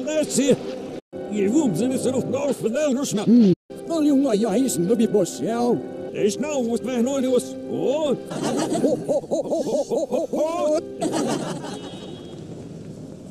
Valência! E vamos a ser o nós fazemos na. Olha um ai isso no bibochel. Is nou was mijn nooit was. Oh.